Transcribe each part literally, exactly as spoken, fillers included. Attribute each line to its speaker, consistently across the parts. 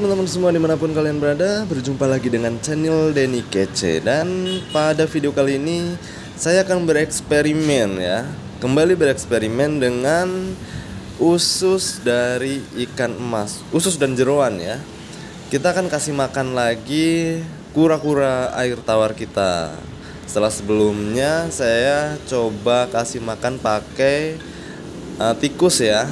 Speaker 1: teman-teman semua dimanapun kalian berada, berjumpa lagi dengan channel Denny Kece. Dan pada video kali ini saya akan bereksperimen ya, kembali bereksperimen dengan usus dari ikan emas, usus dan jeroan ya. Kita akan kasih makan lagi kura-kura air tawar kita. Setelah sebelumnya saya coba kasih makan pakai uh, tikus ya.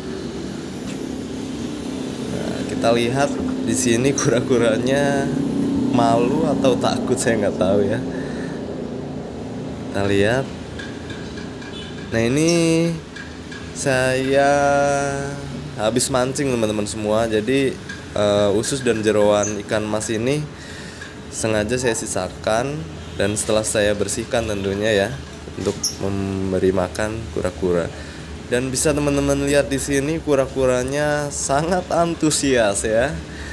Speaker 1: Kita lihat di sini kura-kuranya malu atau takut, saya nggak tahu ya. Kita lihat. Nah, ini saya habis mancing teman-teman semua. Jadi uh, usus dan jeroan ikan mas ini sengaja saya sisakan dan setelah saya bersihkan tentunya ya, untuk memberi makan kura-kura. Dan bisa teman-teman lihat di sini kura-kuranya sangat antusias ya.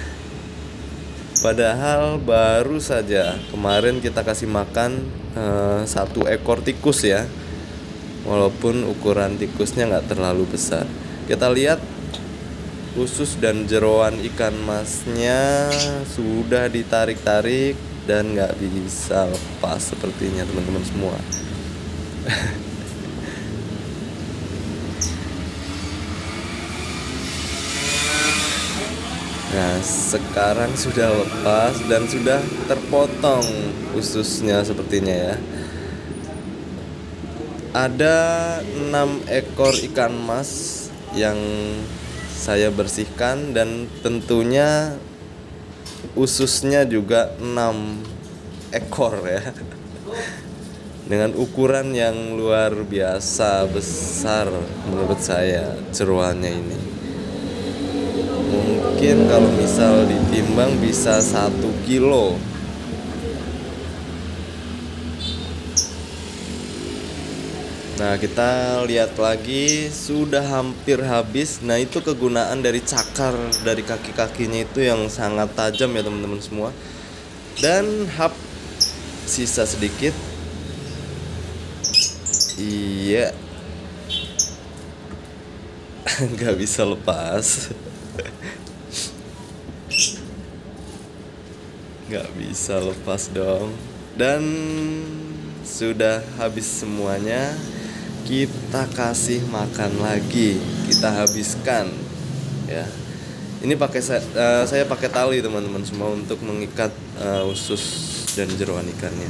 Speaker 1: Padahal baru saja kemarin kita kasih makan uh, satu ekor tikus ya. Walaupun ukuran tikusnya nggak terlalu besar. Kita lihat usus dan jeroan ikan masnya sudah ditarik-tarik dan nggak bisa lepas sepertinya teman-teman semua. Nah, sekarang sudah lepas dan sudah terpotong ususnya sepertinya ya. Ada enam ekor ikan mas yang saya bersihkan dan tentunya ususnya juga enam ekor ya. Dengan ukuran yang luar biasa besar menurut saya jeroannya ini. Mungkin kalau misal ditimbang bisa satu kilo. Nah, kita lihat lagi sudah hampir habis. Nah, itu kegunaan dari cakar dari kaki-kakinya itu yang sangat tajam ya teman-teman semua. Dan hap sisa sedikit. Iya. Nggak bisa lepas. Nggak bisa lepas dong. Dan sudah habis semuanya. Kita kasih makan lagi, kita habiskan ya. Ini pakai saya, uh, saya pakai tali teman-teman semua untuk mengikat uh, usus dan jeroan ikannya.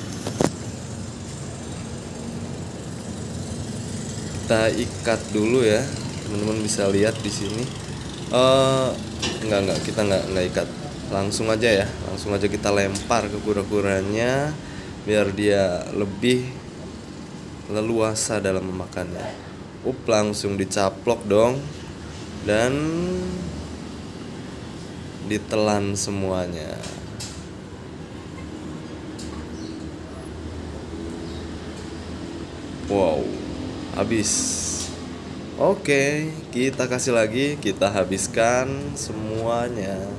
Speaker 1: Kita ikat dulu ya, teman-teman bisa lihat di sini. Uh, enggak enggak kita enggak enggak ikat, langsung aja ya, langsung aja kita lempar ke kura-kuranya biar dia lebih leluasa dalam memakannya. Up, langsung dicaplok dong dan ditelan semuanya. Wow, habis. Oke, kita kasih lagi, kita habiskan semuanya.